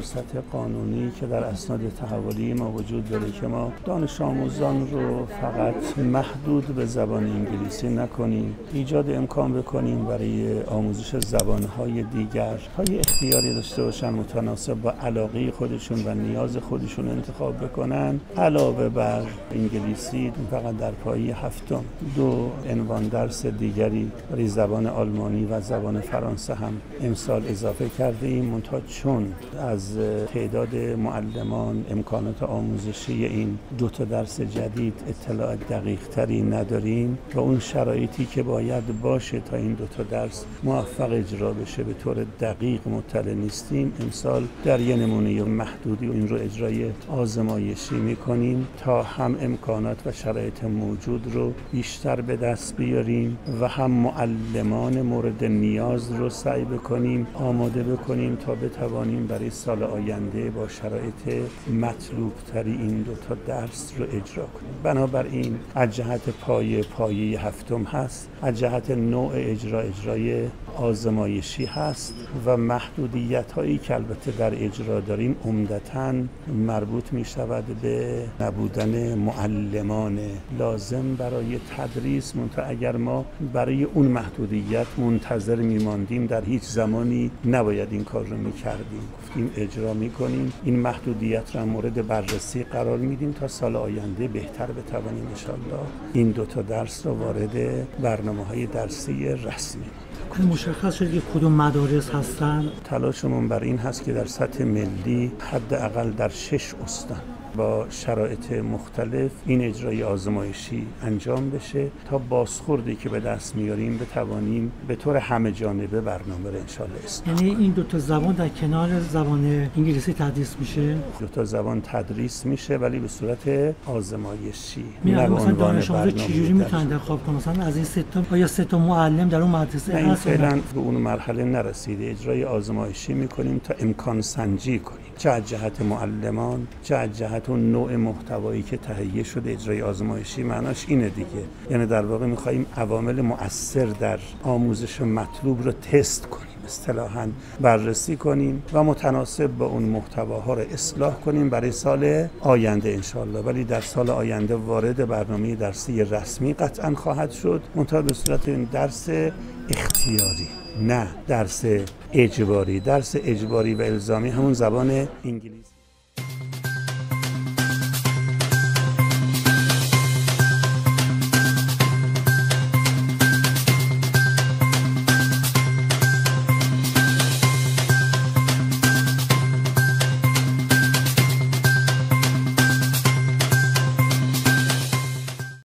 سطح قانونی که در اسناد تحولی ما وجود داره که ما دانش آموزان رو فقط محدود به زبان انگلیسی نکنیم، ایجاد امکان بکنیم برای آموزش زبانهای دیگر های اختیاری داشته باشن متناسب با علاقه خودشون و نیاز خودشون انتخاب بکنن. علاوه بر انگلیسی فقط در پایه هفتم 2 عنوان درس دیگری برای زبان آلمانی و زبان فرانسه هم امسال اضافه کرده ایم. منتها چون از تعداد معلمان امکانات آموزشی این 2 درس جدید اطلاع دقیق تری نداریم و اون شرایطی که باید باشه تا این 2 درس موفق اجرا بشه به طور دقیق مطلع نیستیم، امسال در یه نمونه محدودی این رو اجرای آزمایشی میکنیم تا هم امکانات و شرایط موجود رو بیشتر به دست بیاریم و هم معلمان مورد نیاز رو سعی بکنیم آماده بکنیم تا بتوانیم برای سال آینده با شرایط مطلوب تری این 2 درس رو اجرا کنیم. بنابراین از جهت پایه هفتم هست، از جهت نوع اجرای آزمایشی هست و محدودیت هایی که البته در اجرا داریم عمدتاً مربوط می شود به نبودن معلمان لازم برای تدریس. منتها اگر ما برای اون محدودیت منتظر می ماندیم در هیچ زمانی نباید این کار رو می کردیم. گفتیم اجرا می کنیم، این محدودیت را مورد بررسی قرار میدیم تا سال آینده بهتر بتوانیم انشاءالله این 2 درس رو وارد برنامه‌های درسی رسمی. مشخص شد که کدوم مدارس هستن؟ تلاشمون بر این هست که در سطح ملی حداقل در 6 استان با شرایط مختلف این اجرای آزمایشی انجام بشه تا بازخوردی که به دست میاریم بتوانیم به طور همه جانبه برنامه رو انشالله اصلاح. یعنی این 2 زبان در کنار زبان انگلیسی تدریس میشه؟ 2 زبان تدریس میشه ولی به صورت آزمایشی. مثلا دانش آموزا چجوری میتونن انتخاب کنن مثلا از این 3 آیا 3 معلم در اون مدرسه هست؟ این فعلا به اون مرحله نرسیده. اجرای آزمایشی میکنیم تا امکان سنجی کنیم چه از جهت معلمان چه از جهت اون نوع محتوایی که تهیه شده. اجرای آزمایشی معناش اینه دیگه، یعنی در واقع می‌خوایم عوامل مؤثر در آموزش مطلوب رو تست کنیم، اصطلاحاً بررسی کنیم و متناسب با اون محتواها رو اصلاح کنیم برای سال آینده انشالله. ولی در سال آینده وارد برنامه درسی رسمی قطعاً خواهد شد، منتها به صورت این درس اختیاری نه درس اجباری. درس اجباری و الزامی همون زبان انگلیسی.